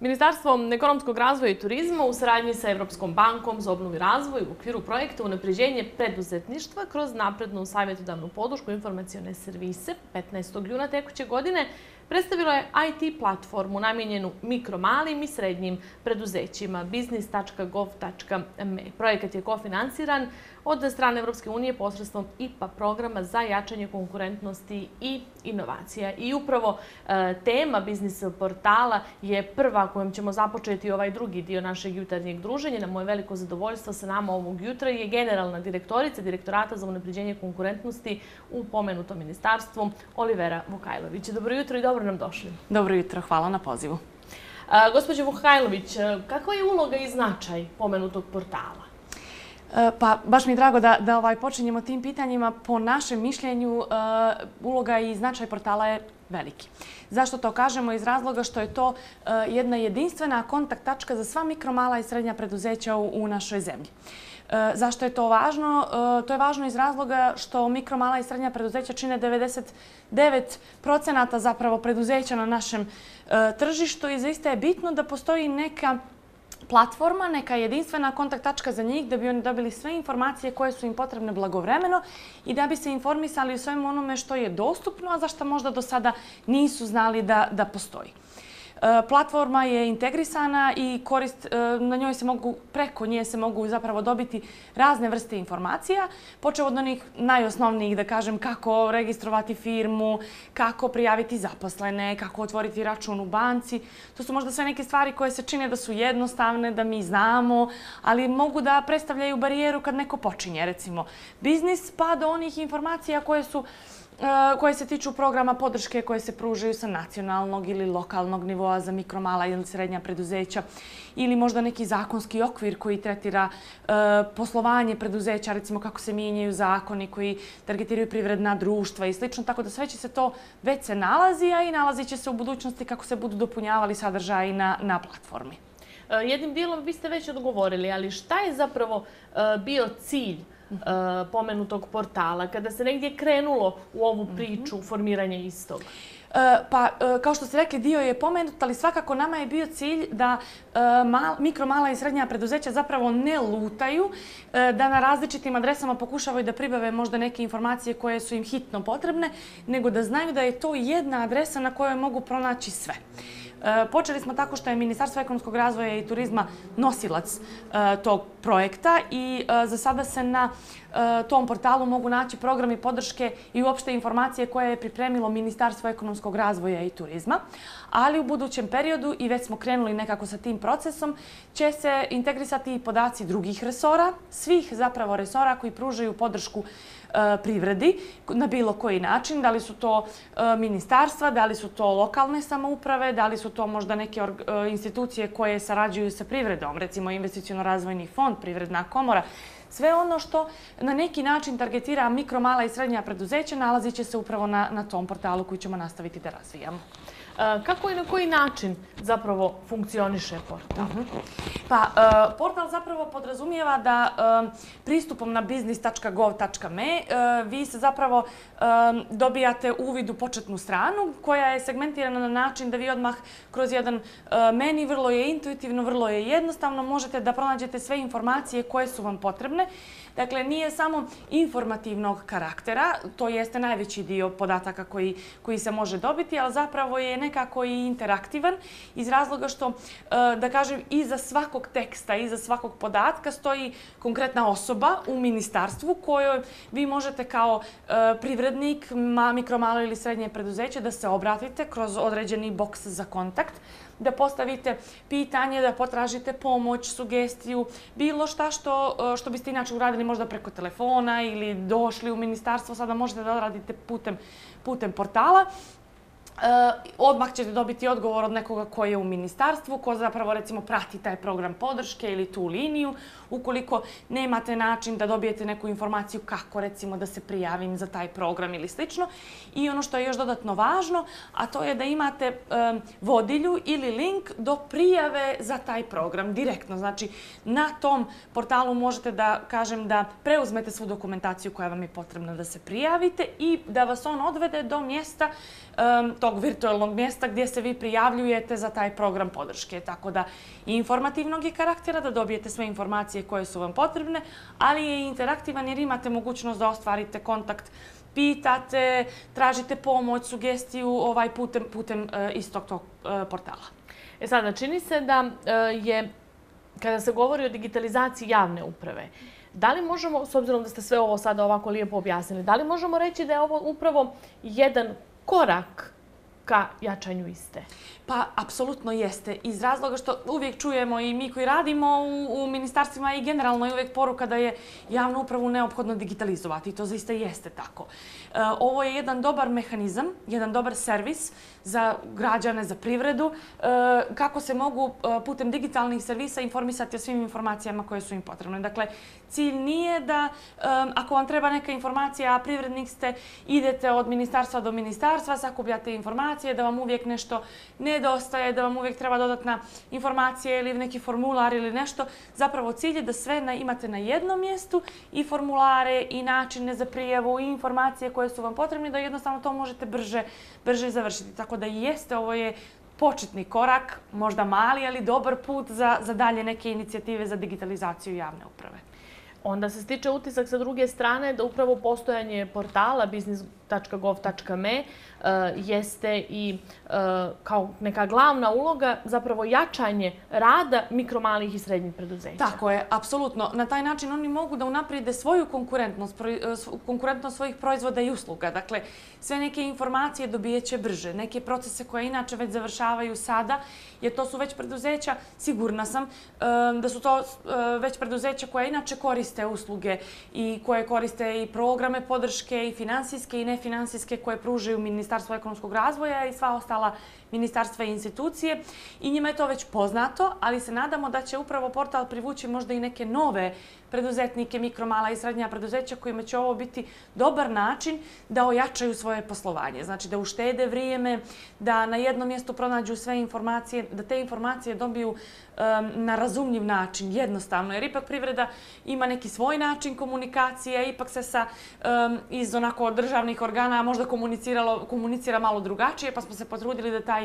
Ministarstvo ekonomskog razvoja i turizma u saradnji sa Evropskom bankom za obnovu i razvoj u okviru projekta Unapređenje preduzetništva kroz naprednu savjetodavnu podršku i informacione servise 15. juna tekuće godine predstavilo je IT platformu namijenjenu mikro, malim i srednjim preduzećima business.gov.me. Projekat je kofinansiran od strane Evropske unije posredstvom IPA programa za jačanje konkurentnosti i inovacija. I upravo tema biznis portala je prva kojom ćemo započeti ovaj drugi dio našeg jutarnjeg druženja. Na moje veliko zadovoljstvo sa nama ovog jutra je generalna direktorica Direktorata za unapređenje konkurentnosti u pomenutom ministarstvu Olivera Vukajlović. Dobro jutro i dobro nam došli. Dobro jutro, hvala na pozivu. Gospođo Vukajlović, kakva je uloga i značaj pomenutog portala? Pa, baš mi je drago da počinjemo tim pitanjima. Po našem mišljenju, uloga i značaj portala je veliki. Zašto to kažemo? Iz razloga što je to jedna jedinstvena kontakt tačka za sva mikro, mala i srednja preduzeća u našoj zemlji. Zašto je to važno? To je važno iz razloga što mikro, mala i srednja preduzeća čine 99% zapravo preduzeća na našem tržištu i zaista je bitno da postoji neka platforma, neka jedinstvena kontakt tačka za njih da bi oni dobili sve informacije koje su im potrebne blagovremeno i da bi se informisali o svemu onome što je dostupno, a za što možda do sada nisu znali da postoji. Platforma je integrisana i na njoj se preko nje se mogu zapravo dobiti razne vrste informacija, počev od onih najosnovnijih, da kažem, kako registrovati firmu, kako prijaviti zaposlene, kako otvoriti račun u banci. To su možda sve neke stvari koje se čine da su jednostavne, da mi znamo, ali mogu da predstavljaju barijeru kad neko počinje, recimo, biznis, pa do onih informacija koje se tiču programa podrške koje se pružaju sa nacionalnog ili lokalnog nivoa za mikro, mala ili srednja preduzeća ili možda neki zakonski okvir koji tretira poslovanje preduzeća, recimo kako se mijenjaju zakoni koji targetiraju privredna društva i slično, tako da sve će se to već se nalazi, a i nalazit će se u budućnosti kako se budu dopunjavali sadržaji na platformi. Jednim dijelom vi ste već odgovorili, ali šta je zapravo bio cilj pomenutog portala, kada se negdje krenulo u ovu priču formiranja istog? Pa, kao što ste rekli, dio je pomenut, ali svakako nama je bio cilj da mikro, mala i srednja preduzeća zapravo ne lutaju, da na različitim adresama pokušavaju da pribave možda neke informacije koje su im hitno potrebne, nego da znaju da je to jedna adresa na kojoj mogu pronaći sve. Počeli smo tako što je Ministarstvo ekonomskog razvoja i turizma nosilac tog projekta i za sada se na tom portalu mogu naći programi podrške i uopšte informacije koje je pripremilo Ministarstvo ekonomskog razvoja i turizma. Ali u budućem periodu, i već smo krenuli nekako sa tim procesom, će se integrisati i podaci drugih resora, svih zapravo resora koji pružaju podršku privredi na bilo koji način. Da li su to ministarstva, da li su to lokalne samouprave, da li su to možda neke institucije koje sarađuju sa privredom, recimo Investiciono-razvojni fond, Privredna komora. Sve ono što na neki način targetira mikro, mala i srednja preduzeća nalazit će se upravo na tom portalu koji ćemo nastaviti da razvijamo. Kako i na koji način zapravo funkcioniše portal? Pa, portal zapravo podrazumijeva da pristupom na business.gov.me vi se zapravo dobijate uvid u početnu stranu koja je segmentirana na način da vi odmah kroz jedan meni, vrlo je intuitivno, vrlo je jednostavno, možete da pronađete sve informacije koje su vam potrebne. Dakle, nije samo informativnog karaktera, to jeste najveći dio podataka koji se može dobiti, ali zapravo je nekako i interaktivan iz razloga što, da kažem, iza svakog teksta, iza svakog podatka stoji konkretna osoba u ministarstvu kojoj vi možete kao privrednik, mikro, malo ili srednje preduzeće da se obratite kroz određeni boks za kontakt, da postavite pitanje, da potražite pomoć, sugestiju, bilo šta što biste inače uradili možda preko telefona ili došli u ministarstvo, sada možete da radite putem portala. Odmah ćete dobiti odgovor od nekoga koji je u ministarstvu, ko zapravo recimo prati taj program podrške ili tu liniju. Ukoliko nemate način da dobijete neku informaciju kako recimo da se prijavim za taj program ili slično. I ono što je još dodatno važno, a to je da imate vodilju ili link do prijave za taj program direktno. Znači, na tom portalu možete da kažem da preuzmete svu dokumentaciju koja vam je potrebna da se prijavite i da vas on odvede do mjesta tog tog virtualnog mjesta gdje se vi prijavljujete za taj program podrške. Tako da i informativnog je karaktera, da dobijete sve informacije koje su vam potrebne, ali je i interaktivan jer imate mogućnost da ostvarite kontakt, pitate, tražite pomoć, sugestiju putem istog tog portala. Sada, čini se da je, kada se govori o digitalizaciji javne uprave, da li možemo, s obzirom da ste sve ovo sada ovako lijepo objasnili, da li možemo reći da je ovo upravo jedan korak ka jačanju iste? Pa, apsolutno jeste. Iz razloga što uvijek čujemo i mi koji radimo u ministarstvima i generalno je uvijek poruka da je javnu upravu neophodno digitalizovati i to zaista jeste tako. Ovo je jedan dobar mehanizam, jedan dobar servis za građane, za privredu, kako se mogu putem digitalnih servisa informisati o svim informacijama koje su im potrebne. Dakle, cilj nije da ako vam treba neka informacija, a privrednik ste, idete od ministarstva do ministarstva, sakupljate informacije, da vam uvijek nešto nedostaje, da vam uvijek treba dodatna informacija ili neki formular ili nešto. Zapravo cilj je da sve imate na jednom mjestu i formulare i načine za prijavu i informacije koje su vam potrebne da jednostavno to možete brže završiti. Tako da jeste, ovo je početni korak, možda mali, ali dobar put za dalje neke inicijative za digitalizaciju javne uprave. Onda se stiče utisak sa druge strane da upravo postojanje portala business.gov.me jeste i kao neka glavna uloga zapravo jačanje rada mikro, malih i srednjih preduzeća. Tako je, apsolutno. Na taj način oni mogu da unaprijede svoju konkurentnost svojih proizvoda i usluga. Dakle, sve neke informacije dobijet će brže. Neke procese koje inače već završavaju sada, jer to su već preduzeća, sigurna sam da su to već preduzeća koja inače koriste usluge i koje koriste i programe podrške i finansijske i nefinansijske koje pružaju Ministarstvo ekonomskog razvoja i sva ostala ministarstva i institucije. I njima je to već poznato, ali se nadamo da će upravo portal privući možda i neke nove preduzetnike, mikro, mala i srednja preduzeća kojima će ovo biti dobar način da ojačaju svoje poslovanje. Znači da uštede vrijeme, da na jednom mjestu pronađu sve informacije, da te informacije dobiju na razumljiv način, jednostavno. Jer ipak privreda ima neki svoj način komunikacije, ipak se iz onako državnih organa možda komunicira malo drugačije, pa smo se potrudili da taj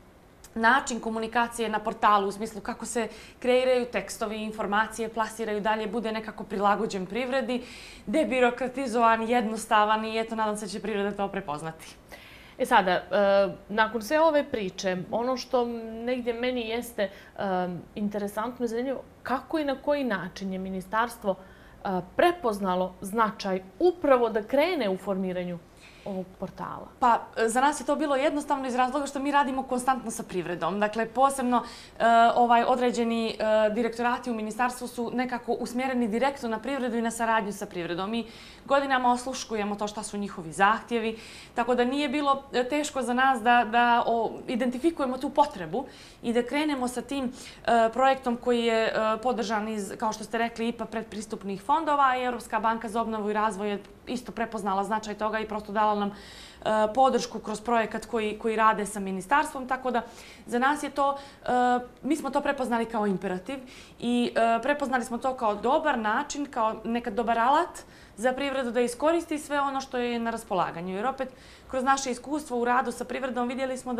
način komunikacije na portalu u smislu kako se kreiraju tekstovi, informacije, plasiraju dalje, bude nekako prilagođen privredi, debirokratizovan, jednostavan i eto, nadam se da će privreda to prepoznati. Sada, nakon sve ove priče, ono što negdje meni jeste interesantno i zanimljivo, kako i na koji način je ministarstvo prepoznalo značaj upravo da krene u formiranju ovog portala? Pa, za nas je to bilo jednostavno iz razloga što mi radimo konstantno sa privredom. Dakle, posebno određeni direktorati u ministarstvu su nekako usmjereni direktno na privredu i na saradnju sa privredom. Mi godinama osluškujemo to šta su njihovi zahtjevi, tako da nije bilo teško za nas da identifikujemo tu potrebu i da krenemo sa tim projektom koji je podržan iz, kao što ste rekli, IPA predpristupnih fondova i Europska banka za obnovu i razvoj je isto prepoznala značaj toga i prosto dala nam podršku kroz projekat koji rade sa ministarstvom, tako da za nas je to, mi smo to prepoznali kao imperativ i prepoznali smo to kao dobar način, kao nekad dobar alat za privredu da iskoristi sve ono što je na raspolaganju. Jer opet, kroz naše iskustvo u radu sa privredom vidjeli smo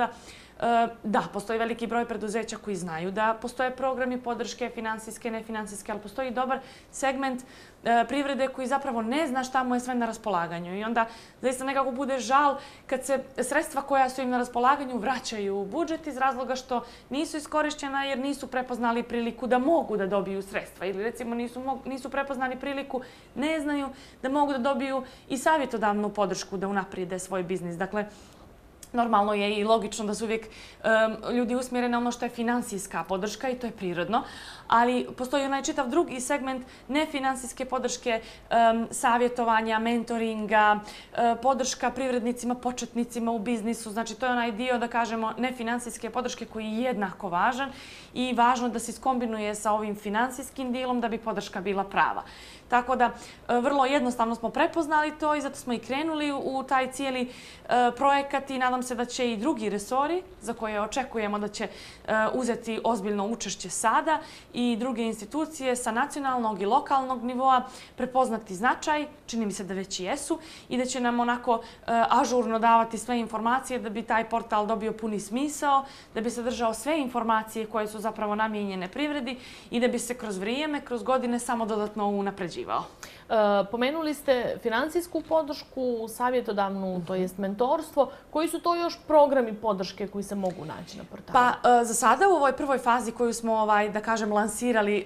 da postoji veliki broj preduzeća koji znaju da postoje programi podrške, finansijske, nefinansijske, ali postoji dobar segment privrede koji zapravo ne zna šta mu je sve na raspolaganju. I onda zaista nekako bude žal kad se sredstva koja su im na raspolaganju vraćaju u budžet iz razloga što nisu iskorišćena jer nisu prepoznali priliku da mogu da dobiju sredstva. Ili recimo nisu prepoznali priliku, ne znaju da mogu da dobiju i savjetodavnu podršku da unaprijede svoj biznis. Dakle, normalno je i logično da su uvijek ljudi usmjereni na ono što je finansijska podrška i to je prirodno, ali postoji onaj čitav drugi segment nefinansijske podrške, savjetovanja, mentoringa, podrška privrednicima, početnicima u biznisu. Znači to je onaj dio, da kažemo, nefinansijske podrške koji je jednako važan i važno da se iskombinuje sa ovim finansijskim dilom da bi podrška bila prava. Tako da vrlo jednostavno smo prepoznali to i zato smo i krenuli u taj cijeli projekat i nadam se da će i drugi resori za koje očekujemo da će uzeti ozbiljno učešće sada i druge institucije sa nacionalnog i lokalnog nivoa prepoznati značaj, čini mi se da već i jesu, i da će nam onako ažurno davati sve informacije da bi taj portal dobio puni smisao, da bi sadržao sve informacije koje su zapravo namijenjene privredi i da bi se kroz vrijeme, kroz godine samo dodatno unapređivao. Pomenuli ste financijsku podršku, savjetodavnu, to jest mentorstvo. Koji su to još programi podrške koji se mogu naći na portalu? Pa za sada u ovoj prvoj fazi koju smo, da kažem, lansirali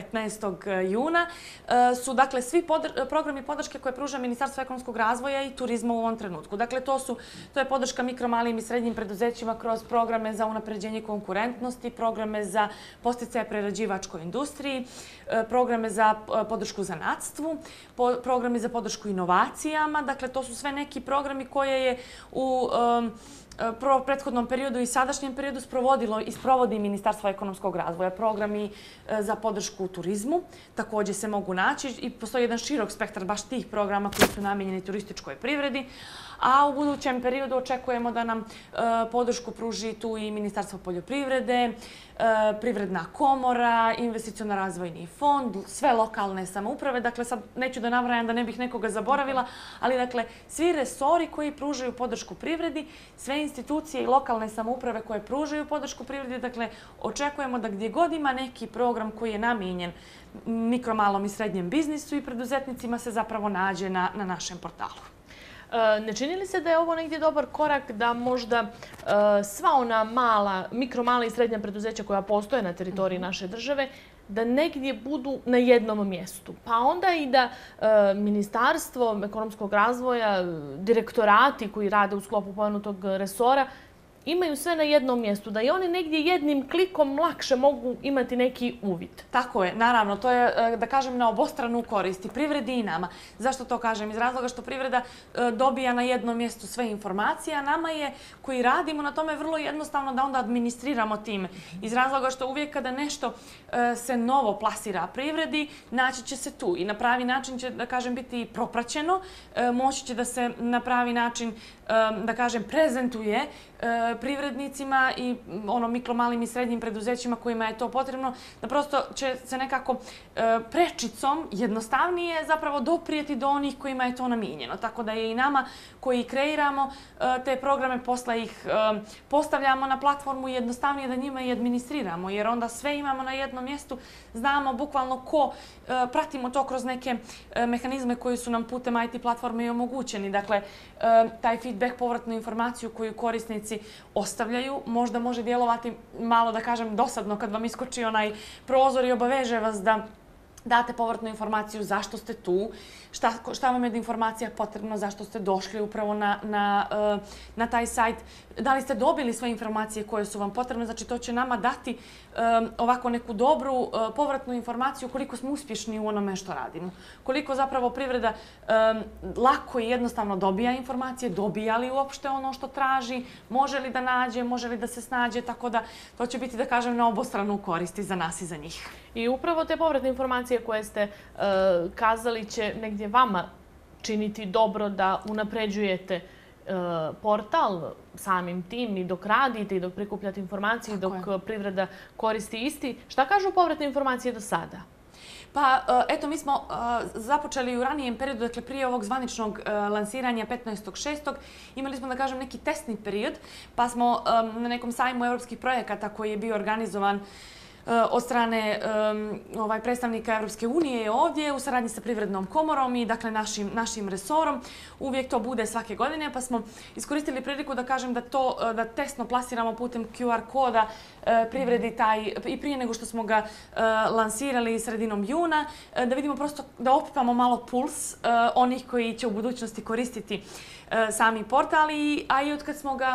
15. juna su dakle svi programi podrške koje pruža Ministarstvo ekonomskog razvoja i turizma u ovom trenutku. Dakle, to je podrška mikro, malim i srednjim preduzećima kroz programe za unapređenje konkurentnosti, programe za podsticaje prerađivačkoj industriji, programe za podršku zanatstvu, programi za podršku inovacijama. Dakle, to su sve neki programi koje je u prethodnom periodu i sadašnjem periodu sprovodilo i sprovodi Ministarstvo ekonomskog razvoja. Programi za podršku turizmu također se mogu naći i postoji jedan širok spektar baš tih programa koji su namijenjeni turističkoj privredi. A u budućem periodu očekujemo da nam podršku pruži tu i Ministarstvo poljoprivrede, Privredna komora, Investiciono-razvojni fond, sve lokalne samouprave. Dakle, sad neću da nabrajam da ne bih nekoga zaboravila, ali dakle, svi resori koji pružaju podršku privredi, sve institucije i lokalne samouprave koje pružaju podršku privredi, dakle, očekujemo da gdje god ima neki program koji je namijenjen mikro, malom i srednjem biznisu i preduzetnicima se zapravo nađe na našem portalu. Ne čini li se da je ovo negdje dobar korak da možda sva ona mikro, mala i srednja preduzeća koja postoje na teritoriji naše države, da negdje budu na jednom mjestu? Pa onda i da Ministarstvo ekonomskog razvoja, direktorati koji rade u sklopu pomenutog resora, imaju sve na jednom mjestu, da i oni negdje jednim klikom lakše mogu imati neki uvid. Tako je, naravno, to je, da kažem, na obostranu korist i privredi i nama. Zašto to kažem? Iz razloga što privreda dobija na jednom mjestu sve informacije, a nama je, koji radimo na tome, vrlo jednostavno da onda administriramo time. Iz razloga što uvijek kada nešto se novo plasira privredi, naći će se tu i na pravi način će, da kažem, biti propraćeno, moći će da se na pravi način, da kažem, prezentuje privrednicima i mikro, malim i srednjim preduzećima kojima je to potrebno, da prosto će se nekako prečicom jednostavnije zapravo doprijeti do onih kojima je to namijenjeno. Tako da je i nama koji kreiramo te programe, posle ih postavljamo na platformu i jednostavnije da njima i administriramo, jer onda sve imamo na jednom mjestu, znamo bukvalno pratimo to kroz neke mehanizme koji su nam putem IT platforme i omogućeni. Dakle, taj feedback, povratnu informaciju koju korisnici ostavljaju, možda može djelovati malo, da kažem, dosadno kad vam iskoči onaj prozor i obaveže vas da date povratnu informaciju zašto ste tu, šta vam je informacija potrebna, zašto ste došli upravo na taj sajt, da li ste dobili sve informacije koje su vam potrebne. Znači, to će nama dati ovako neku dobru povratnu informaciju koliko smo uspješni u onome što radimo. Koliko zapravo privreda lako i jednostavno dobija informacije, dobija li uopšte ono što traži, može li da nađe, može li da se snađe, tako da to će biti, da kažem, na obostranu koristi za nas i za njih. I upravo te povratne informacije koje ste kazali će negdje vama činiti dobro da unapređujete portal samim tim i dok radite i dok prikupljate informacije i dok privreda koristi isti. Šta kažu povratne informacije do sada? Pa, eto, mi smo započeli u ranijem periodu, dakle prije ovog zvaničnog lansiranja 15.6. Imali smo, da kažem, neki testni period, pa smo na nekom sajmu evropskih projekata koji je bio organizovan od strane predstavnika Evropske unije ovdje u saradnji sa Privrednom komorom i dakle našim resorom. Uvijek to bude svake godine, pa smo iskoristili priliku da kažem da testno plasiramo putem QR koda privredi i prije nego što smo ga lansirali sredinom juna, da vidimo prosto, da opipamo malo puls onih koji će u budućnosti koristiti sami portal, a i od kad smo ga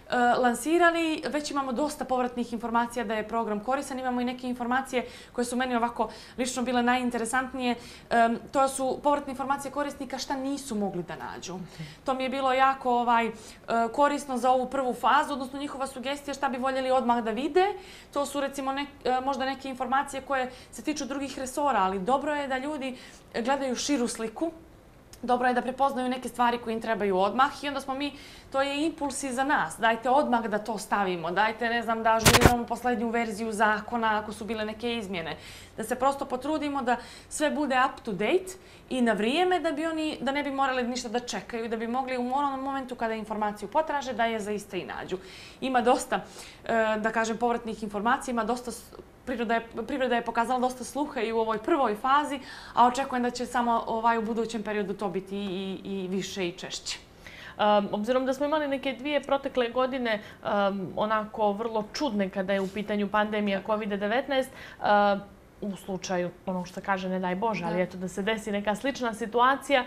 lansirali, već imamo dosta povratnih informacija da je program koristan. Imamo i neke informacije koje su meni ovako lično bile najinteresantnije. To su povratne informacije korisnika šta nisu mogli da nađu. To mi je bilo jako korisno za ovu prvu fazu, odnosno njihova sugestija šta bi voljeli odmah da vide. To su recimo možda neke informacije koje se tiču drugih resora, ali dobro je da ljudi gledaju širu sliku. Dobro je da prepoznaju neke stvari koje im trebaju odmah i onda smo mi, to je impuls i za nas. Dajte odmah da to stavimo, dajte, ne znam, da ažuriramo poslednju verziju zakona ako su bile neke izmjene. Da se prosto potrudimo da sve bude up to date i na vrijeme da ne bi morali ništa da čekaju, da bi mogli u onom momentu kada informaciju potraže da je zaista i nađu. Ima dosta, da kažem, povratnih informacija, ima dosta privreda je pokazala dosta sluha i u ovoj prvoj fazi, a očekujem da će samo u budućem periodu to biti i više i češće. Obzirom da smo imali neke 2 protekle godine onako vrlo čudne kada je u pitanju pandemija COVID-19, u slučaju, ono što kaže, ne daj Bože, ali eto da se desi neka slična situacija,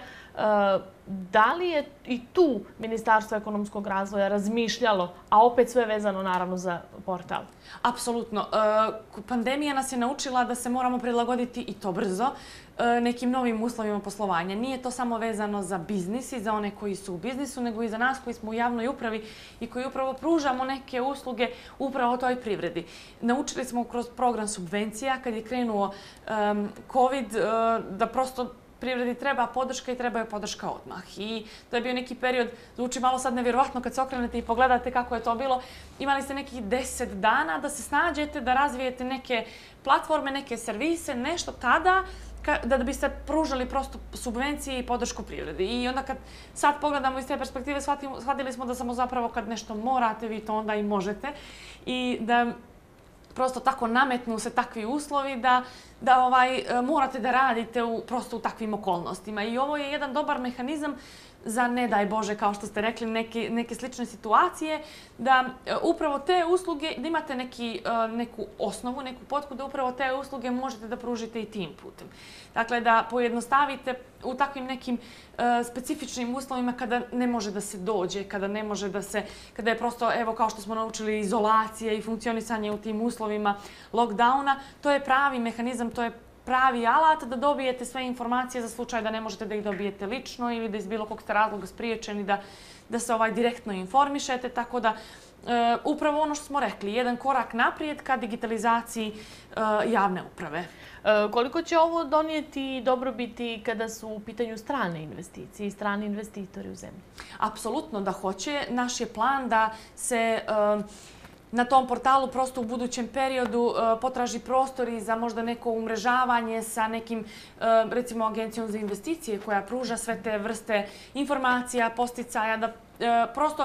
da li je i tu Ministarstvo ekonomskog razvoja razmišljalo, a opet sve vezano naravno za portal? Apsolutno. Pandemija nas je naučila da se moramo prilagoditi i to brzo nekim novim uslovima poslovanja. Nije to samo vezano za biznis i za one koji su u biznisu, nego i za nas koji smo u javnoj upravi i koji upravo pružamo neke usluge upravo toj privredi. Naučili smo kroz program subvencija, kad je krenuo COVID, da prosto privredi treba podrška i treba je podrška odmah. I to je bio neki period, zvuči malo sad nevjerovatno kad se okrenete i pogledate kako je to bilo. Imali ste nekih 10 dana da se snađete, da razvijete neke platforme, neke servise, nešto tada da biste pružali prosto subvencije i podršku privredi. I onda kad sad pogledamo iz te perspektive, shvatili smo da samo zapravo kad nešto morate, vi to onda i možete. I da prosto tako nametnu se takvi uslovi da morate da radite prosto u takvim okolnostima. I ovo je jedan dobar mehanizam za, ne daj Bože, kao što ste rekli, neke slične situacije, da upravo te usluge, da imate neku osnovu, neku potku, da upravo te usluge možete da pružite i tim putem. Dakle, da pojednostavite u takvim nekim specifičnim uslovima kada ne može da se dođe, kada je prosto, evo kao što smo naučili, izolacija i funkcionisanje u tim uslovima lockdowna, to je pravi mehanizam, to je pravi alat da dobijete sve informacije za slučaj da ne možete da ih dobijete lično ili da iz bilo kog ste razloga spriječeni da se direktno informišete. Tako da, upravo ono što smo rekli, jedan korak naprijed ka digitalizaciji javne uprave. Koliko će ovo donijeti dobrobiti kada su u pitanju strane investicije i strani investitori u zemlji? Apsolutno da hoće. Naš je plan da se na tom portalu prosto u budućem periodu potraži prostori za možda neko umrežavanje sa nekim, recimo, agencijom za investicije koja pruža sve te vrste informacija, posticaja, da prosto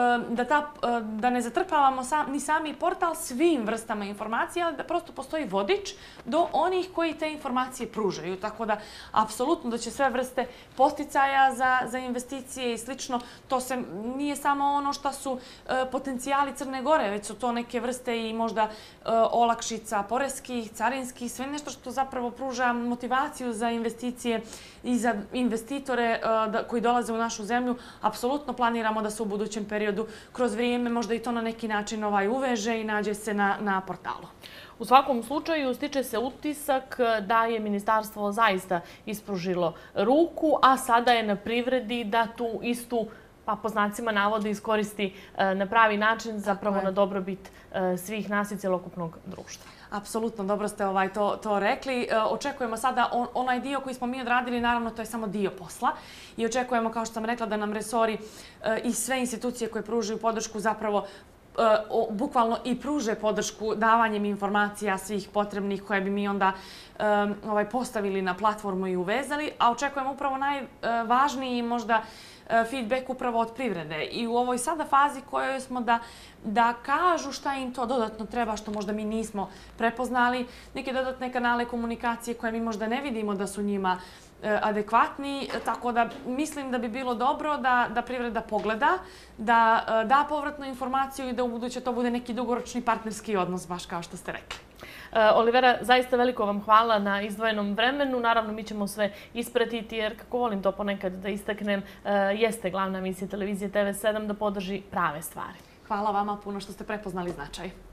da ne zatrpavamo ni sami portal svim vrstama informacija, ali da prosto postoji vodič do onih koji te informacije pružaju. Tako da, apsolutno da će sve vrste posticaja za investicije i slično, to nije samo ono što su potencijali Crne Gore, već su to neke vrste i možda olakšica poreskih, carinskih, sve nešto što zapravo pruža motivaciju za investicije i za investitore koji dolaze u našu zemlju. Apsolutno planiramo da se u budućem periodu kroz vrijeme možda i to na neki način uveže i nađe se na portalu. U svakom slučaju stiče se utisak da je ministarstvo zaista ispružilo ruku, a sada je na privredi da tu istu, pa po znacima navoda, iskoristi na pravi način, zapravo na dobrobit svih nas i cjelokupnog društva. Apsolutno, dobro ste to rekli. Očekujemo sada onaj dio koji smo mi odradili, naravno to je samo dio posla. I očekujemo, kao što sam rekla, da nam resori i sve institucije koje pružaju podršku zapravo bukvalno i pruže podršku davanjem informacija svih potrebnih koje bi mi onda postavili na platformu i uvezali. A očekujemo upravo najvažniji možda feedback upravo od privrede. I u ovoj sada fazi kojoj smo da kažu šta im to dodatno treba, što možda mi nismo prepoznali, neke dodatne kanale komunikacije koje mi možda ne vidimo da su njima adekvatni, tako da mislim da bi bilo dobro da privreda pogleda, da povratnu informaciju i da u buduće to bude neki dugoročni partnerski odnos, baš kao što ste rekli. Olivera, zaista veliko vam hvala na izdvojenom vremenu. Naravno, mi ćemo sve ispratiti jer, kako volim to ponekad da istaknem, jeste glavna misija televizije TV7 da podrži prave stvari. Hvala vama puno što ste prepoznali značaj.